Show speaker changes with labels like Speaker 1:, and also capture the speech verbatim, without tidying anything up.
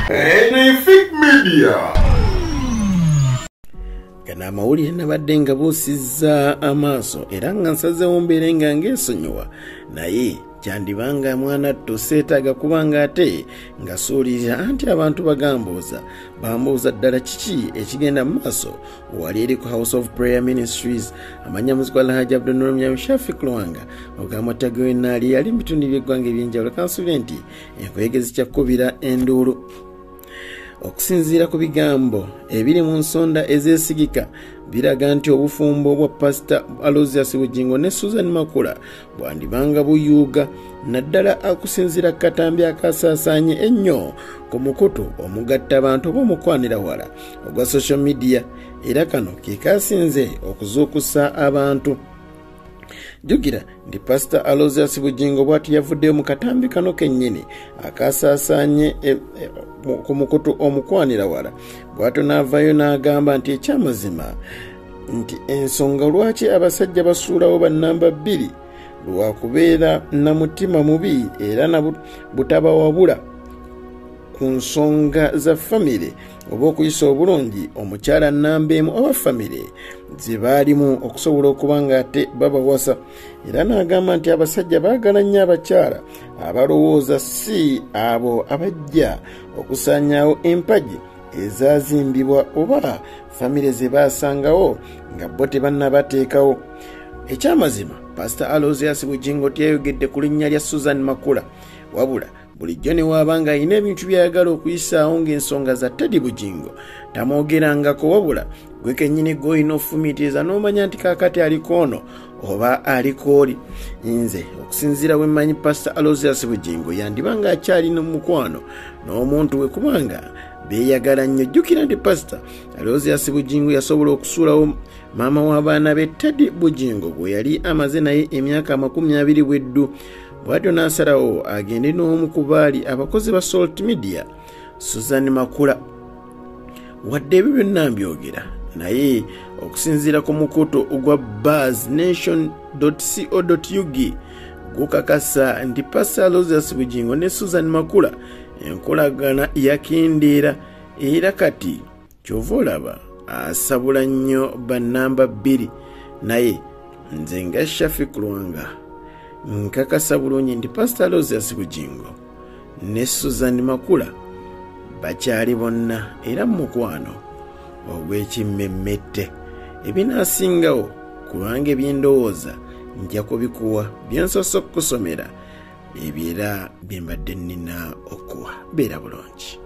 Speaker 1: Anyfic Media.
Speaker 2: Kana mawulire nabadde nga buusizza amaaso era nga nsazeewo mbeere nga ngeesonyiwa naye kyandibanga mwana tto seetaaga kubanga ate nga suulirira anti abantu bagambuuza bambuuza ddala kiki ekigenda mu maaso wali eri ku House of Prayer Ministries amanya muzikwa Alhaji Abdul Shafik Lwanga ogamba tagewenaali yali mu bitundu by'eggwanga eby'enjawulo kansubye nti enkuyege zikyakubira enduulu. Okusinziira ku bigambo ebiri mu nsonda ezeesigika biraga nti obufumbo bwa Pastor Lwaki Bugingo ne Susan Makula bwandibanga buyuuga naddala akusinziira ku katambi akasaasaanye ennyo ku mukutu omugatta abantu b'omukwanira wala ogwa social media era kano ke kasinze okuzuukusa abantu. Jukira ndi Pastor Lwaki Bugingo bwati yavuddeyo mu katambi kano kennyini akasaasaanye e, e, ku mukutu omukwanira wala bw'ato n'avaayo n'agamba nti ekyamazima nti ensonga lwaki abasajja basuulawo bannamba bbiri lwakubeera na mutima mubi era na butabawabula ku nsonga za famire oba okuyisa obulungi omukyala nnamba emu oba famire ze baalimu okusobola okuba nga ate babawasa era n'agamba nti abasajja baagala nnyo abakyala abalowooza si abo abajja okusaanyaawo empagi ezaazimbibwa oba famire ze baasangawo nga bo tebannabateekawo. Ekyamazima Pastor Lwaki Bugingo teyayogedde ku linnya lya Susan Makula wabula bulijjo ne waabanga alina ebintu byayagala okuyisaawo ng'ensonga za Teddy Bugingo tamwogerangako wabula gwe kennyini gw'olina ofumiitiriza n'omanya nti kaakati aliko ono oba aliko oli. Nze okusinziira bwe mmanyi Pastor Lwaki Bugingo yandibanga akyalina mukwano n'omuntu we kubanga beeyagala nnyo. Jjukira nti Pastor Lwaki Bugingo yasobola okusuulawo maama w'abaana be Teddy Bugingo gwe yali amaze naye emyaka amakumi abiri bweddu bw'atyo n'asalawo agende n'omu ku baali abakozi ba Salt Media Susan Makula. Wadde ebyo byonna mbyogera naye okusinziira ku mukutu ogwa buzz nation dot co dot u g gukakasa nti Pastor Lwaki Bugingo ne Susan Makula enkolagana yakendeera era kati kyova olaba asabula nnyo bannamba bbiri naye nze nga Shafik Lwanga nkakasa bulungi nti Pastor Lwaki Bugingo ne Susan Makula bakyali bonna era mukwano ogw'ekimmemmette. Ebinaasingawo kubanga ebyendowooza nja kubikuwa byensosa okukusomera ebyera bye mbadde nnina okuwa. Beera bulungi.